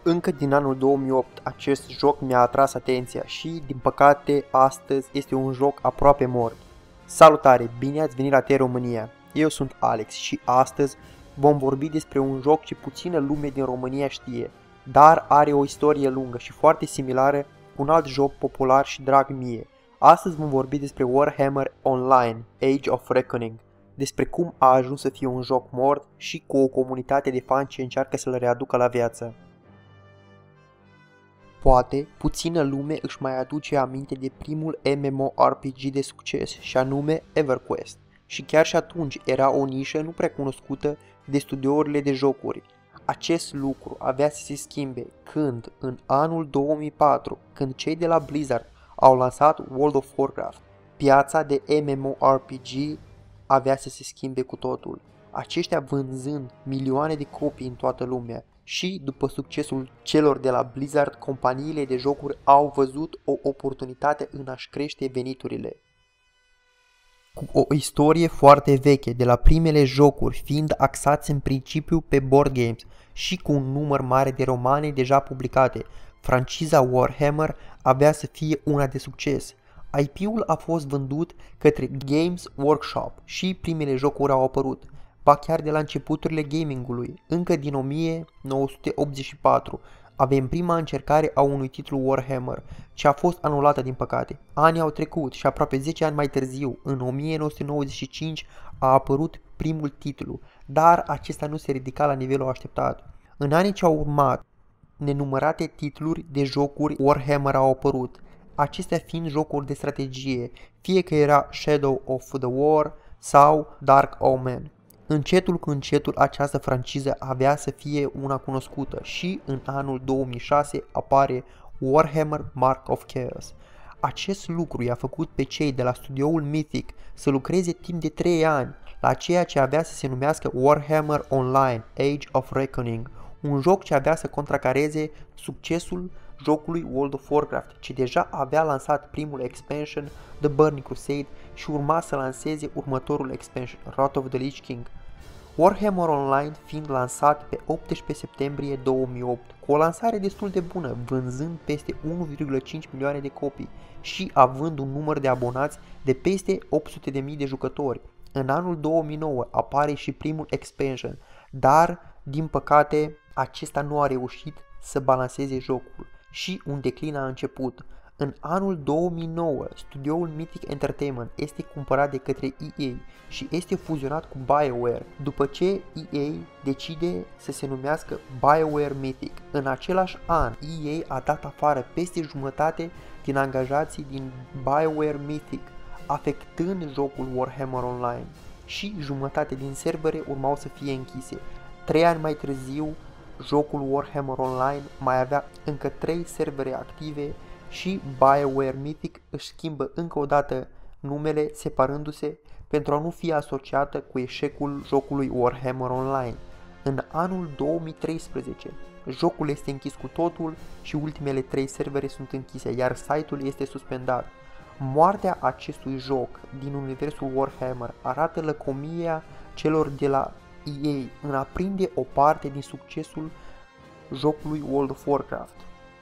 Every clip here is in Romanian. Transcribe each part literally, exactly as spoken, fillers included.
Încă din anul două mii opt acest joc mi-a atras atenția și, din păcate, astăzi este un joc aproape mort. Salutare, bine ați venit la T România! Eu sunt Alex și astăzi vom vorbi despre un joc ce puțină lume din România știe, dar are o istorie lungă și foarte similară cu un alt joc popular și drag mie. Astăzi vom vorbi despre Warhammer Online, Age of Reckoning, despre cum a ajuns să fie un joc mort și cu o comunitate de fani ce încearcă să-l readucă la viață. Poate, puțină lume își mai aduce aminte de primul MMORPG de succes, și anume EverQuest, și chiar și atunci era o nișă nu prea cunoscută de studiourile de jocuri. Acest lucru avea să se schimbe când, în anul două mii patru, când cei de la Blizzard au lansat World of Warcraft, piața de MMORPG avea să se schimbe cu totul, aceștia vânzând milioane de copii în toată lumea. Și, după succesul celor de la Blizzard, companiile de jocuri au văzut o oportunitate în a-și crește veniturile. Cu o istorie foarte veche, de la primele jocuri fiind axați în principiu pe board games și cu un număr mare de romane deja publicate, franciza Warhammer avea să fie una de succes. I P-ul a fost vândut către Games Workshop și primele jocuri au apărut, ba chiar de la începuturile gamingului. Încă din o mie nouă sute optzeci și patru avem prima încercare a unui titlu Warhammer, ce a fost anulată din păcate. Anii au trecut și aproape zece ani mai târziu, în o mie nouă sute nouăzeci și cinci, a apărut primul titlu, dar acesta nu se ridica la nivelul așteptat. În anii ce au urmat, nenumărate titluri de jocuri Warhammer au apărut, acestea fiind jocuri de strategie, fie că era Shadow of the War sau Dark Omen. Încetul cu încetul această franciză avea să fie una cunoscută și în anul două mii șase apare Warhammer Mark of Chaos. Acest lucru i-a făcut pe cei de la studioul Mythic să lucreze timp de trei ani la ceea ce avea să se numească Warhammer Online, Age of Reckoning, un joc ce avea să contracareze succesul jocului World of Warcraft, ce deja avea lansat primul expansion, The Burning Crusade, și urma să lanseze următorul expansion, Wrath of the Lich King. Warhammer Online fiind lansat pe optsprezece septembrie două mii opt, cu o lansare destul de bună, vânzând peste unu virgulă cinci milioane de copii și având un număr de abonați de peste opt sute de mii de jucători. În anul două mii nouă apare și primul expansion, dar, din păcate, acesta nu a reușit să balanceze jocul și un declin a început. În anul două mii nouă, studioul Mythic Entertainment este cumpărat de către E A și este fuzionat cu BioWare, după ce E A decide să se numească BioWare Mythic. În același an, E A a dat afară peste jumătate din angajații din BioWare Mythic, afectând jocul Warhammer Online, și jumătate din servere urmau să fie închise. Trei ani mai târziu, jocul Warhammer Online mai avea încă trei servere active și BioWare Mythic își schimbă încă o dată numele, separându-se pentru a nu fi asociată cu eșecul jocului Warhammer Online. În anul două mii treisprezece, jocul este închis cu totul și ultimele trei servere sunt închise, iar site-ul este suspendat. Moartea acestui joc din universul Warhammer arată lăcomia celor de la E A în a prinde o parte din succesul jocului World of Warcraft.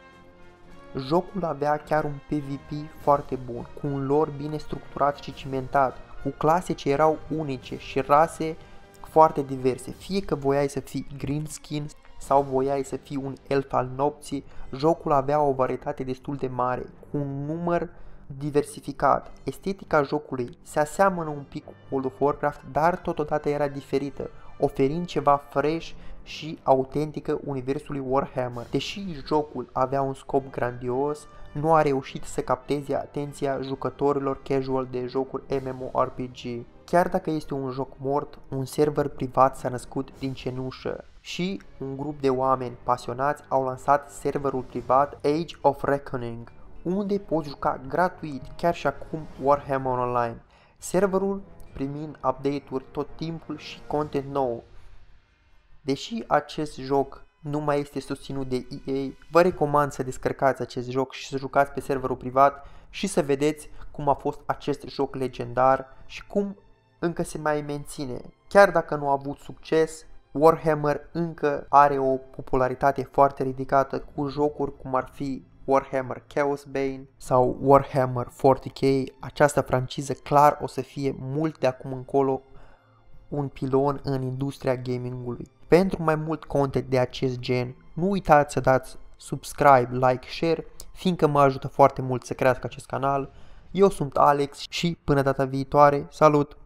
Jocul avea chiar un P V P foarte bun, cu un lore bine structurat și cimentat, cu clase ce erau unice și rase foarte diverse, fie că voiai să fii Greenskin sau voiai să fii un elf al nopții, jocul avea o varietate destul de mare, cu un număr diversificat. Estetica jocului se aseamănă un pic cu World of Warcraft, dar totodată era diferită, oferind ceva fresh și autentică universului Warhammer. Deși jocul avea un scop grandios, nu a reușit să capteze atenția jucătorilor casual de jocuri MMORPG. Chiar dacă este un joc mort, un server privat s-a născut din cenușă și un grup de oameni pasionați au lansat serverul privat Age of Reckoning, unde poți juca gratuit chiar și acum Warhammer Online, serverul primind update-uri tot timpul și content nou. Deși acest joc nu mai este susținut de E A, vă recomand să descărcați acest joc și să jucați pe serverul privat și să vedeți cum a fost acest joc legendar și cum încă se mai menține. Chiar dacă nu a avut succes, Warhammer încă are o popularitate foarte ridicată cu jocuri cum ar fi Warhammer Chaosbane sau Warhammer forty K. Această franciză clar o să fie mult de acum încolo un pilon în industria gamingului. Pentru mai mult content de acest gen, nu uitați să dați subscribe, like, share, fiindcă mă ajută foarte mult să crească acest canal. Eu sunt Alex și până data viitoare, salut!